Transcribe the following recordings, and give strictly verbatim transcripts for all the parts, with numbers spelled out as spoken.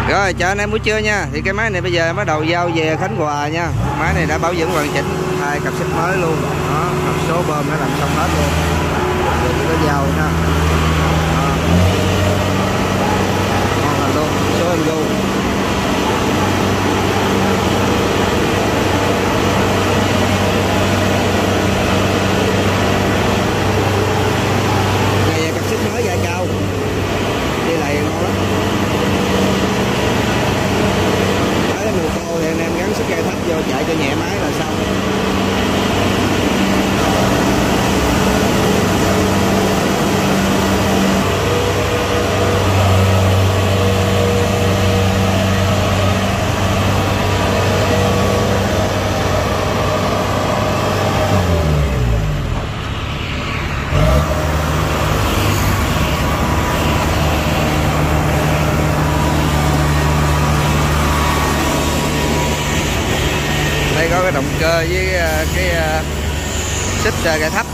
Rồi chào anh em buổi trưa nha. Thì cái máy này bây giờ bắt đầu giao về Khánh Hòa nha. Máy này đã bảo dưỡng hoàn chỉnh, hai cặp xích mới luôn. Đó, hộp số bơm đã làm xong hết luôn. Giờ chỉ có giao nha. Đó. Ngon lành luôn, số em luôn. Này cặp xích mới dài cao. Đi lại ngon lắm. Mùa khô thì anh em gắn sức gai thấp vô chạy cho nhẹ máy là xong. Đây có cái động cơ với cái xích gai thấp.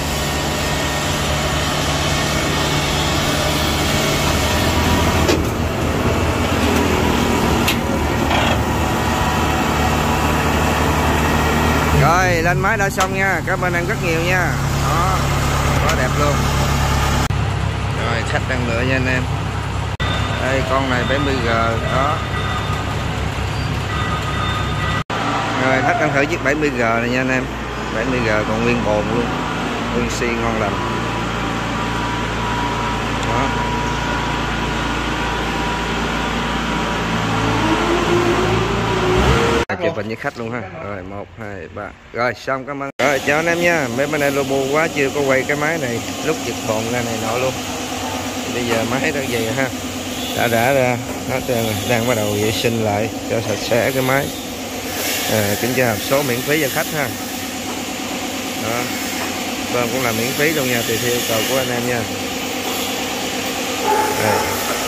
Rồi lên máy đã xong nha. Cảm ơn em rất nhiều nha. Đó, quá đẹp luôn. Rồi khách đang lựa nha anh em. Đây con này bảy mươi G đó. Rồi khách đang thử chiếc bảy mươi G này nha anh em. bảy mươi G còn nguyên bồn luôn, nguyên xi ngon lành. Đó. Chụp hình với khách luôn ha. Rồi một hai ba. Rồi xong, cảm ơn. Rồi chào anh em nha. Mấy bên này lobo quá chưa có quay cái máy này, lúc giật bồn ra này nọ luôn. Bây giờ máy đã về ha. Đã đã ra, nó đang bắt đầu vệ sinh lại cho sạch sẽ cái máy. À, kiểm tra hộp số miễn phí cho khách ha. Đó. Bơm cũng là miễn phí luôn nha, tùy theo yêu cầu của anh em nha. Đây.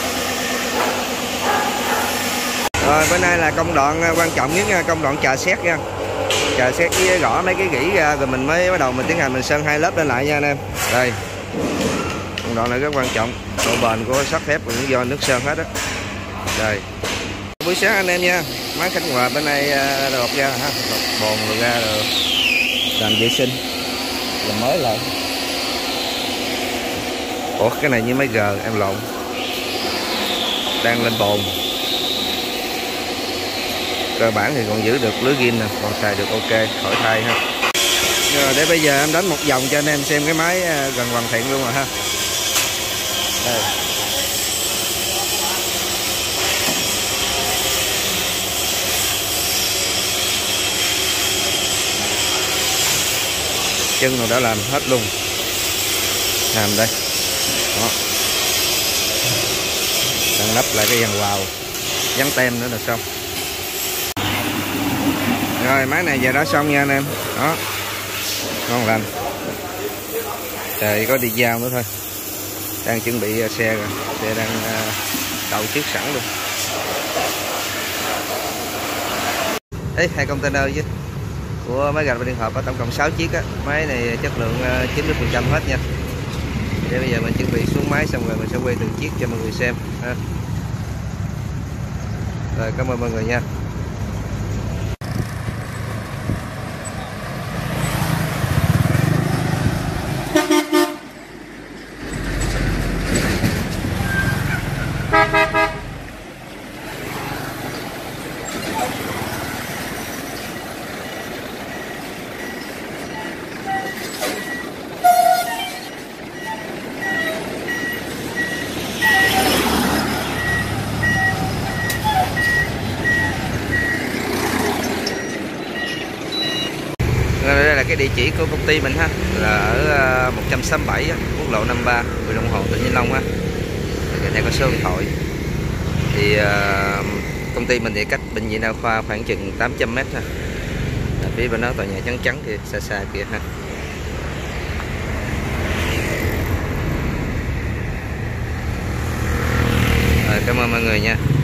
Rồi bên đây là công đoạn quan trọng nhất nha, công đoạn chà xét nha. Chà xét với gõ mấy cái gỉ ra rồi mình mới bắt đầu mình tiến hành mình sơn hai lớp lên lại nha anh em. Đây. Công đoạn này rất quan trọng, độ bền của sắt thép cũng do nước sơn hết á. Đây. Buổi sáng anh em nha. Máy Khánh Hòa bên này lột ra ha, lột bồn rồi ra rồi làm vệ sinh làm mới lại. Ủa cái này như mấy G em lộn, đang lên bồn. Cơ bản thì còn giữ được lưới ghim nè, còn xài được ok, khỏi thay ha. Rồi để bây giờ em đánh một vòng cho anh em xem cái máy gần hoàn thiện luôn rồi ha. Đây. Chân rồi đã làm hết luôn, làm đây đó, đang lắp lại cái dàn vào dán tem nữa là xong. Rồi máy này giờ đã xong nha anh em. Đó, ngon lành. Trời, có đi giao nữa thôi, đang chuẩn bị xe rồi, xe đang đậu trước sẵn luôn. Ê, hai container chứ của máy gạch và điện hộp có tổng cộng sáu chiếc á. Máy này chất lượng chín mươi phần trăm hết nha. Để bây giờ mình chuẩn bị xuống máy xong rồi mình sẽ quay từng chiếc cho mọi người xem ha. Rồi cảm ơn mọi người nha. Đây là cái địa chỉ của công ty mình ha, là ở một trăm sáu mươi bảy quốc lộ năm mươi ba, huyện Long Hồ, tỉnh Vĩnh Long ha. Cái này có số điện thoại. Thì uh, công ty mình thì cách bệnh viện đa khoa khoảng chừng tám trăm mét ha. Ở phía bên đó tòa nhà trắng trắng kìa, xa xa kìa ha. Rồi, cảm ơn mọi người nha.